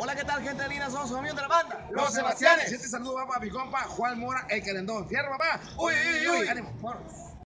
Hola, ¿qué tal, gente linda? Somos sus amigos de la banda, Los Sebastianes. Este saludo va para mi compa Juan Mora, el calendón. Fierro, papá. Uy, uy, uy. Ánimo, moros.